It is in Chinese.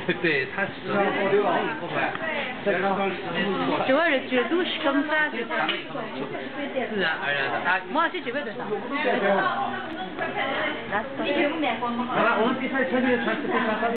对，它是就为了解读是更啥的？ 自然而然的。 我是这边多少？ 好了，我们比赛成绩传是非常高。